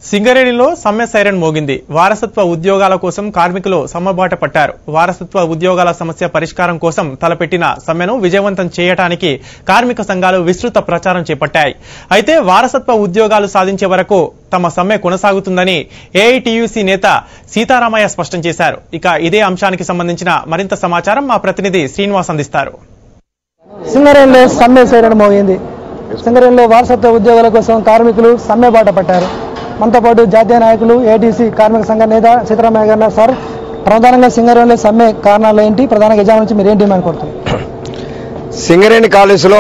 సింగరేణిలో సమ్మె సైరన్ మోగింది. వారసత్వ ఉద్యోగాల కోసం కార్మికులు సమ్మబాట పట్టారు. వారసత్వ ఉద్యోగాల సమస్య పరిష్కారం కోసం తలపెట్టిన సమ్మెను విజయవంతం చేయడానికి కార్మిక సంఘాలు విస్తృత ప్రచారం చేపట్టాయి. అయితే వారసత్వ ఉద్యోగాలు సాధించే వరకు తమ సమ్మె కొనసాగుతుందని ఏఐటీయూసీ నేత సీతారామయ్య స్పష్టం చేశారు. ఇక ఇదే అంశానికి సంబంధించిన మరింత సమాచారం మా ప్రతినిధి శ్రీనివాస్ అందిస్తారు. సింగరేణిలో సమ్మె సైరన్ మోగింది. సింగరేణిలో వారసత్వ ఉద్యోగాల కోసం కార్మికులు సమ్మె బాట పట్టారు. మనతో పాటు జాతీయ నాయకులు ఏటీసీ కార్మిక సంఘ నేత సీతారామయ్య గారు. సార్, ప్రధానంగా సింగరేణిలో సమ్మె కారణాలు ఏంటి? ప్రధానంగా యజమాని నుంచి మీరు ఏంటి డిమాండ్ కొడుతున్నారు? సింగరేణి కాలేజీలో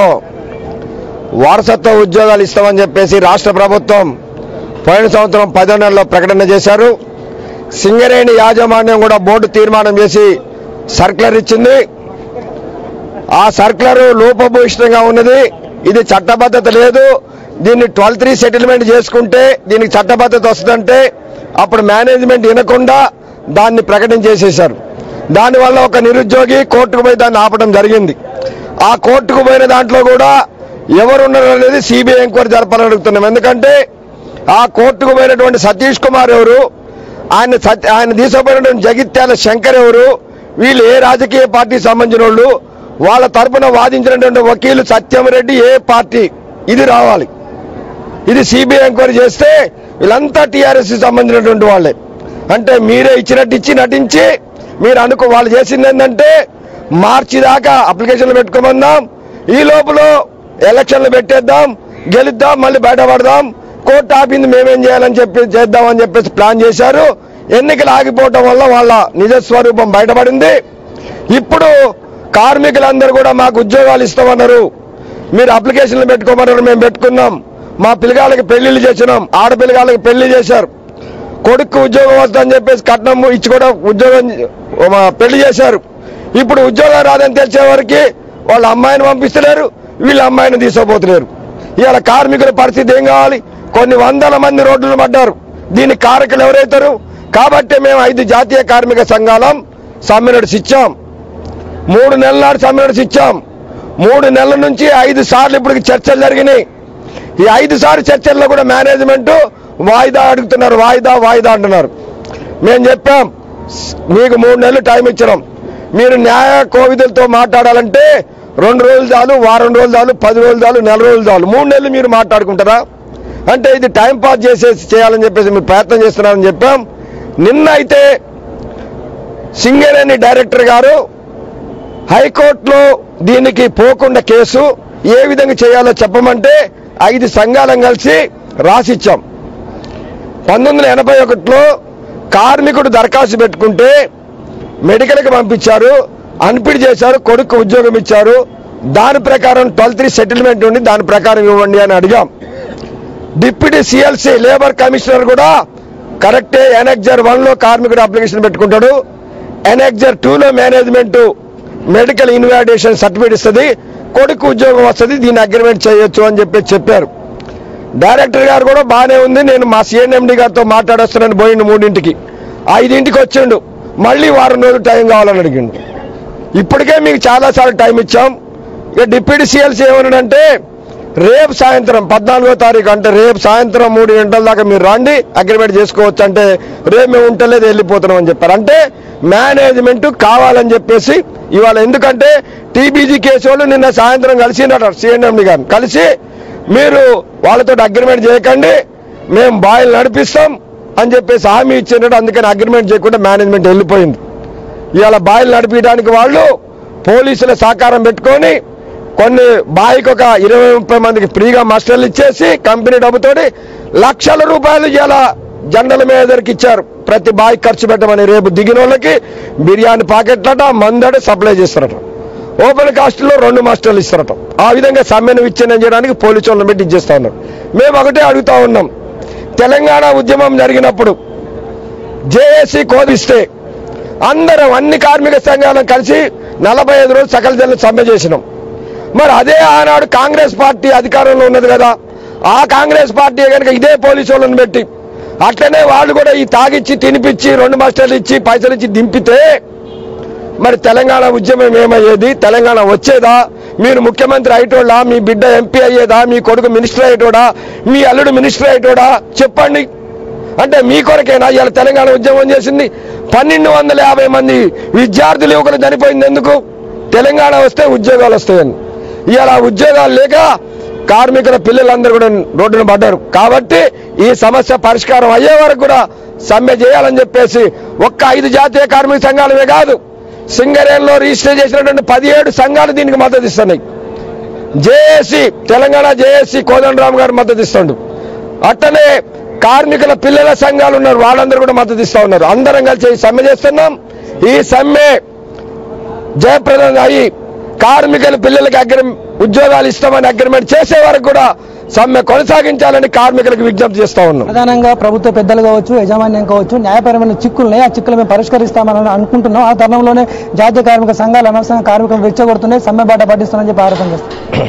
వారసత్వ ఉద్యోగాలు ఇస్తామని చెప్పేసి రాష్ట్ర ప్రభుత్వం పోయిన సంవత్సరం 10వ నెలలో ప్రకటన చేశారు. సింగరేణి యాజమాన్యం కూడా బోర్డు తీర్మానం చేసి సర్క్యులర్ ఇచ్చింది. ఆ సర్క్యులర్ లోపభూయిష్టంగా ఉన్నది. ఇది చట్టబద్ధత లేదు. దీన్ని 12(3) సెటిల్మెంట్ చేసుకుంటే దీనికి చట్టబద్ధత వస్తుందంటే అప్పుడు మేనేజ్మెంట్ వినకుండా దాన్ని ప్రకటించేసేశారు. దానివల్ల ఒక నిరుద్యోగి కోర్టుకు పోయి దాన్ని ఆపడం జరిగింది. ఆ కోర్టుకు పోయిన దాంట్లో కూడా ఎవరున్నారు అనేది సిబిఐ ఎంక్వైరీ జరపాలని అడుగుతున్నాం. ఎందుకంటే ఆ కోర్టుకు పోయినటువంటి సతీష్ కుమార్ ఎవరు, ఆయన తీసుకుపోయినటువంటి జగిత్యాల శంకర్ ఎవరు, వీళ్ళు ఏ రాజకీయ పార్టీకి సంబంధించిన వాళ్ళు, వాళ్ళ తరఫున వాదించినటువంటి వకీలు సత్యం రెడ్డి ఏ పార్టీ, ఇది రావాలి. ఇది సిబిఐ ఎంక్వైరీ చేస్తే వీళ్ళంతా టీఆర్ఎస్ సంబంధించినటువంటి వాళ్ళే. అంటే మీరే ఇచ్చినట్టు ఇచ్చి నటించి మీరు వాళ్ళు చేసింది ఏంటంటే మార్చి దాకా అప్లికేషన్లు పెట్టుకోమందాం, ఈ లోపల ఎలక్షన్లు పెట్టేద్దాం, గెలుద్దాం, మళ్ళీ బయటపడదాం, కోర్టు ఆపింది మేమేం చేయాలని చేద్దామని చెప్పేసి ప్లాన్ చేశారు. ఎన్నికలు ఆగిపోవటం వల్ల వాళ్ళ నిజస్వరూపం బయటపడింది. ఇప్పుడు కార్మికులందరూ కూడా మాకు ఉద్యోగాలు ఇస్తామన్నారు, మీరు అప్లికేషన్లు పెట్టుకోమన్నారు, మేము పెట్టుకున్నాం, మా పిల్లగాళ్ళకి పెళ్లిళ్ళు చేసినాం, ఆడపిల్లగాళ్ళకి పెళ్లి చేశారు, కొడుకు ఉద్యోగం వస్తుందని చెప్పేసి కట్నం ఇచ్చి కూడా ఉద్యోగం పెళ్లి చేశారు. ఇప్పుడు ఉద్యోగం రాదని తెలిసే వరకు వాళ్ళ అమ్మాయిని పంపిస్తలేరు, వీళ్ళ అమ్మాయిని తీసుకోపోతలేరు. ఇవాళ కార్మికుల పరిస్థితి ఏం కావాలి? కొన్ని వందల మంది రోడ్లు పడ్డారు. దీనికి కారకులు ఎవరైతారు? కాబట్టి మేము 5 జాతీయ కార్మిక సంఘాలం సమ్మె నడిచి ఇచ్చాం. 3 నెలల నాడు సమ్మె నడిచి ఇచ్చాం. 3 నెలల నుంచి 5 సార్లు ఇప్పుడు చర్చలు జరిగినాయి. ఈ 5 సార్లు చర్చల్లో కూడా మేనేజ్మెంట్ వాయిదా అడుగుతున్నారు, వాయిదా అంటున్నారు. మేము చెప్పాం, మీకు 3 నెలలు టైం ఇచ్చినాం. మీరు న్యాయ కోవిధులతో మాట్లాడాలంటే 2 రోజులు చాలు, వారం రోజులు చాలు, 10 రోజులు చాలు, నెల రోజులు చాలు. 3 నెలలు మీరు మాట్లాడుకుంటారా? అంటే ఇది టైం పాస్ చేయాలని చెప్పేసి మీరు ప్రయత్నం చేస్తున్నారని చెప్పాం. నిన్న అయితే సింగరేణి డైరెక్టర్ గారు హైకోర్టులో దీనికి పోకుండా కేసు ఏ విధంగా చేయాలో చెప్పమంటే 5 సంఘాలను కలిసి రాసిచ్చాం. 1981లో కార్మికుడు దరఖాస్తు పెట్టుకుంటే మెడికల్కి పంపించారు, అన్ఫిట్ చేశారు, కొడుకు ఉద్యోగం ఇచ్చారు. దాని ప్రకారం 12(3) సెటిల్మెంట్ ఉండి దాని ప్రకారం ఇవ్వండి అని అడిగాం. డిప్యూటీ సిఎల్సి లేబర్ కమిషనర్ కూడా కరెక్టే, ఎనెక్జర్ 1లో కార్మికుడు అప్లికేషన్ పెట్టుకుంటాడు, ఎనెక్జర్ 2లో మేనేజ్మెంట్ మెడికల్ ఇన్వాలిడేషన్ సర్టిఫికేట్ ఇస్తుంది, కొడుకు ఉద్యోగం వస్తుంది, దీన్ని అగ్రిమెంట్ చేయొచ్చు అని చెప్పారు. డైరెక్టర్ గారు కూడా బాగానే ఉంది, నేను మా సిఎన్ఎండి గారితో మాట్లాడొస్తున్నాను, పోయిండు 3ంటికి, 5ంటికి వచ్చిండు, మళ్ళీ వారం రోజులు టైం కావాలని అడిగిండు. ఇప్పటికే మీకు చాలాసార్లు టైం ఇచ్చాం. ఇక డిప్యూటీ సిఎల్సీ ఏమన్నాడంటే రేపు సాయంత్రం 14వ తారీఖు అంటే రేపు సాయంత్రం 3 గంటల దాకా మీరు రండి, అగ్రిమెంట్ చేసుకోవచ్చు. అంటే రేపు మేము ఉంటలేదు, వెళ్ళిపోతున్నాం అని చెప్పారు. అంటే మేనేజ్మెంట్ కావాలని చెప్పేసి ఇవాళ, ఎందుకంటే టీబీజీ కేసు వాళ్ళు నిన్న సాయంత్రం కలిసిండట సిఎన్ఎండి గారిని కలిసి, మీరు వాళ్ళతో అగ్రిమెంట్ చేయకండి, మేము బాయిలు నడిపిస్తాం అని చెప్పేసి హామీ ఇచ్చినట్టు. అందుకని అగ్రిమెంట్ చేయకుండా మేనేజ్మెంట్ వెళ్ళిపోయింది. ఇవాళ బాయిలు నడిపించడానికి వాళ్ళు పోలీసుల సహకారం పెట్టుకొని కొన్ని బాయికి ఒక 20-30 మందికి ఫ్రీగా మాస్టర్లు ఇచ్చేసి కంపెనీ డబ్బుతోటి లక్షల రూపాయలు ఇలా జనరల్ మేనేజర్కి ఇచ్చారు. ప్రతి బాయి ఖర్చు పెట్టమని. రేపు దిగిన వాళ్ళకి బిర్యానీ ప్యాకెట్లట, మందట సప్లై చేస్తారట. ఓపెన్ కాస్ట్లో 2 మాస్టర్లు ఇస్తారట. ఆ విధంగా సమ్మెను విచ్ఛిన్నం చేయడానికి పోలీసు వాళ్ళని పెట్టి ఇచ్చేస్తా ఉన్నారు. మేము ఒకటే అడుగుతా ఉన్నాం, తెలంగాణ ఉద్యమం జరిగినప్పుడు జేఏసీ కోదిస్తే అందరం అన్ని కార్మిక సంఘాలను కలిసి 45 రోజులు సకల జనులు సమ్మె చేసినాం. మరి అదే ఆనాడు కాంగ్రెస్ పార్టీ అధికారంలో ఉన్నది కదా, ఆ కాంగ్రెస్ పార్టీ కనుక ఇదే పోలీసు వాళ్ళని పెట్టి అట్లనే వాళ్ళు కూడా ఈ తాగిచ్చి తినిపించి 2 మాస్టర్లు ఇచ్చి పైసలు ఇచ్చి దింపితే మరి తెలంగాణ ఉద్యమం ఏమయ్యేది? తెలంగాణ వచ్చేదా? మీరు ముఖ్యమంత్రి అయ్యేటోడా, మీ బిడ్డ ఎంపీ అయ్యేదా, మీ కొడుకు మినిస్టర్ అయ్యేటోడా, మీ అల్లుడు మినిస్టర్ అయ్యేటోడా? చెప్పండి. అంటే మీ కొరకేనా ఇవాళ తెలంగాణ ఉద్యమం చేసింది? 1250 మంది విద్యార్థులు యువకులు చనిపోయింది ఎందుకు? తెలంగాణ వస్తే ఉద్యోగాలు వస్తాయని. ఇవాళ ఉద్యోగాలు లేక కార్మికుల పిల్లలందరూ కూడా రోడ్డున పడ్డారు. కాబట్టి ఈ సమస్య పరిష్కారం అయ్యే వరకు కూడా సమ్మె చేయాలని చెప్పేసి ఒక్క 5 జాతీయ కార్మిక సంఘాలమే కాదు, సింగరేణిలో రిజిస్టర్ చేసినటువంటి 17 సంఘాలు దీనికి మద్దతు ఇస్తున్నాయి. జేఏసీ తెలంగాణ జేఏసీ కోదండరామ్ గారు మద్దతు ఇస్తుండు. అట్టనే కార్మికుల పిల్లల సంఘాలు ఉన్నారు, వాళ్ళందరూ కూడా మద్దతు ఇస్తా ఉన్నారు. అందరం కలిసి ఈ సమ్మె చేస్తున్నాం. ఈ సమ్మె జయప్రదం అయ్యి కార్మికుల పిల్లలకి ఉద్యోగాలు ఇస్తామని అగ్రిమెంట్ చేసే వరకు కూడా సమ్మె కొనసాగించాలని కార్మికులకు విజ్ఞప్తి చేస్తా ఉన్నాం. ప్రధానంగా ప్రభుత్వ పెద్దలు కావచ్చు, యజమాన్యం కావచ్చు, న్యాయపరమైన చిక్కులున్నాయి. ఆ చిక్కులు మేము పరిష్కరిస్తామని అనుకుంటున్నాం. ఆ తరుణంలోనే జాతీయ కార్మిక సంఘాలు అనవసరంగా కార్మికులు రెచ్చగొడుతున్నాయి, సమ్మె బాట పట్టిస్తున్నాయని చెప్పి ఆరోపణ చేస్తారు.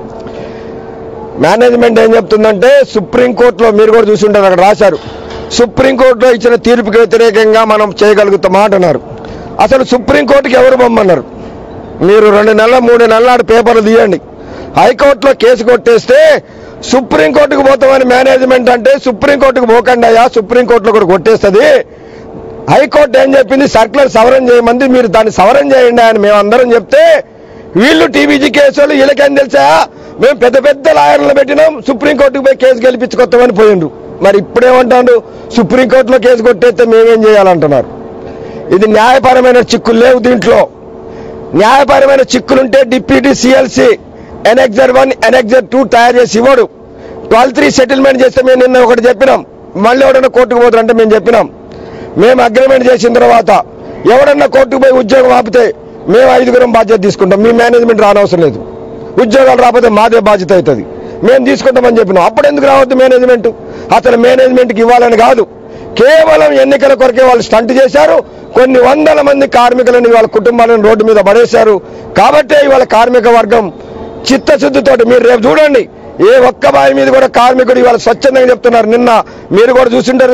మేనేజ్మెంట్ ఏం చెప్తుందంటే, సుప్రీంకోర్టులో మీరు కూడా చూసి ఉంటారు, అక్కడ రాశారు, సుప్రీంకోర్టులో ఇచ్చిన తీర్పుకి వ్యతిరేకంగా మనం చేయగలుగుతామా అంటున్నారు. అసలు సుప్రీంకోర్టుకి ఎవరు బొమ్మన్నారు? మీరు 2 నెలల 3 నెలల నాడు పేపర్లు తీయండి. హైకోర్టులో కేసు కొట్టేస్తే సుప్రీంకోర్టుకు పోతామని మేనేజ్మెంట్ అంటే, సుప్రీంకోర్టుకు పోకండి అయ్యా, సుప్రీంకోర్టులో కూడా కొట్టేస్తుంది. హైకోర్టు ఏం చెప్పింది? సర్కులర్ సవరణ చేయమంది, మీరు దాన్ని సవరణ చేయండి అని మేమందరం చెప్తే, వీళ్ళు టీబీజీ కేసులు వీళ్ళకేం తెలుసా, మేము పెద్ద పెద్ద లాయర్లను పెట్టినాం, సుప్రీంకోర్టుకు పోయి కేసు గెలిపించుకొస్తామని పోయిండు. మరి ఇప్పుడేమంటాడు? సుప్రీంకోర్టులో కేసు కొట్టేస్తే మేమేం చేయాలంటున్నారు. ఇది న్యాయపరమైన చిక్కులు లేవు దీంట్లో. న్యాయపరమైన చిక్కులుంటే డిప్యూటీ సిఎల్సి ఎనెక్జర్ 1 ఎనెక్జర్ 2 తయారు చేసి ఇవ్వడు. 12(3) సెటిల్మెంట్ చేస్తే మేము నిన్న ఒకటి చెప్పినాం, మళ్ళీ ఎవడన్నా కోర్టుకు పోతారంటే మేము చెప్పినాం. మేము అగ్రిమెంట్ చేసిన తర్వాత ఎవడన్నా కోర్టుకు పోయి ఉద్యోగం ఆపితే మేము 5గురం బాధ్యత తీసుకుంటాం, మీ మేనేజ్మెంట్ రానవసరం లేదు. ఉద్యోగాలు రాకపోతే మాదే బాధ్యత అవుతుంది, మేము తీసుకుంటామని చెప్పినాం. అప్పుడు ఎందుకు రావద్దు మేనేజ్మెంట్? అసలు మేనేజ్మెంట్కి ఇవ్వాలని కాదు, కేవలం ఎన్నికల కొరకే వాళ్ళు స్టంట్ చేశారు. కొన్ని వందల మంది కార్మికులను వాళ్ళ కుటుంబాలను రోడ్డు మీద పడేశారు. కాబట్టే ఇవాళ కార్మిక వర్గం చిత్తశుద్ధితోటి, మీరు రేపు చూడండి, ఏ ఒక్క బావి మీద కూడా కార్మికుడు ఇవాళ స్వచ్ఛందంగా చెప్తున్నారు. నిన్న మీరు కూడా చూసింటారు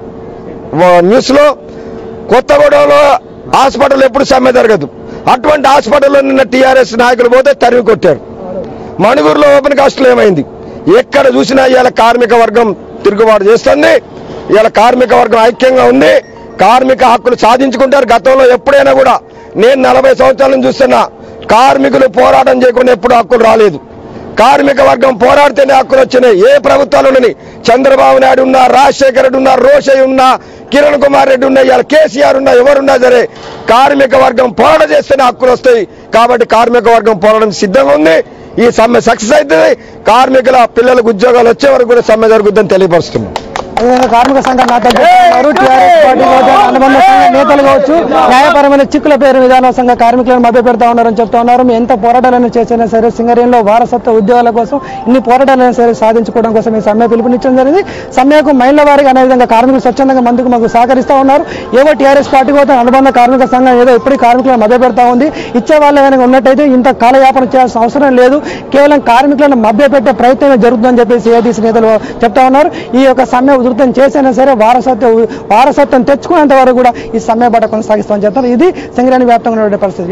న్యూస్ లో, కొత్తగూడెంలో హాస్పిటల్ ఎప్పుడు సమ్మె జరగదు, అటువంటి హాస్పిటల్లో నిన్న టీఆర్ఎస్ నాయకులు పోతే తరిమి కొట్టారు. మణుగూరులో ఓపెన్ కాస్ట్లో ఏమైంది? ఎక్కడ చూసినా ఇవాళ కార్మిక వర్గం తిరుగుబాటు చేస్తుంది. ఇవాళ కార్మిక వర్గం ఐక్యంగా ఉంది, కార్మిక హక్కులు సాధించుకుంటారు. గతంలో ఎప్పుడైనా కూడా నేను 40 సంవత్సరాల నుంచి చూస్తున్నా, కార్మికులు పోరాటం చేయకుండా ఎప్పుడు హక్కులు రాలేదు. కార్మిక వర్గం పోరాడితేనే హక్కులు వచ్చినాయి. ఏ ప్రభుత్వాలు చంద్రబాబు నాయుడు ఉన్నా, రాజశేఖర రెడ్డి ఉన్నా, రోషయ్య ఉన్నా, కిరణ్ కుమార్ రెడ్డి ఉన్నా, ఇవాళ కేసీఆర్ ఉన్నా, ఎవరున్నా సరే కార్మిక వర్గం పోరాటం చేస్తేనే హక్కులు వస్తాయి. కాబట్టి కార్మిక వర్గం పోరాటం సిద్ధంగా ఉంది. ఈ సమ్మె సక్సెస్ అవుతుంది. కార్మికుల పిల్లలకు ఉద్యోగాలు వచ్చే వరకు కూడా సమ్మె జరుగుతుందని తెలియపరుస్తున్నాం. అదేవిధంగా కార్మిక సంఘాల నేతలు టీఆర్ఎస్ పార్టీ అనుబంధ సంఘ నేతలు కావచ్చు, న్యాయపరమైన చిక్కుల పేరు విధాన సంఘ కార్మికులను మభ్య పెడతా ఉన్నారని చెప్తా ఉన్నారు. ఎంత పోరాటాలను చేసినా సరే సింగరేణిలో వారసత్వ ఉద్యోగాల కోసం ఇన్ని పోరాటాలను సరే సాధించుకోవడం కోసం ఈ సమ్మె పిలుపునిచ్చడం జరిగింది. సమ్మెకు మైళ్ళ వారికి అదేవిధంగా కార్మికులు స్వచ్ఛందంగా మందుకు మాకు సహకరిస్తూ ఉన్నారు. ఏవో టీఆర్ఎస్ పార్టీ కోసం అనుబంధ కార్మిక సంఘం ఏదో ఎప్పుడు కార్మికులను మభ్య పెడతా ఉంది. ఇచ్చే వాళ్ళు కనుక ఉన్నట్టయితే ఇంత కాలయాపన చేయాల్సిన అవసరం లేదు, కేవలం కార్మికులను మభ్య పెట్టే ప్రయత్నమే జరుగుతుందని చెప్పేసి ఏఐటీసీ నేతలు చెప్తా ఉన్నారు. ఈ యొక్క సమ్మె ఉధృతం చేసినా సరే వారసత్వం తెచ్చుకునేంత వరకు కూడా ఈ సమ్మె బాట కొనసాగిస్తామని చెప్తారు. ఇది సింగరేణి వ్యాప్తంగా ఉండే పరిస్థితి.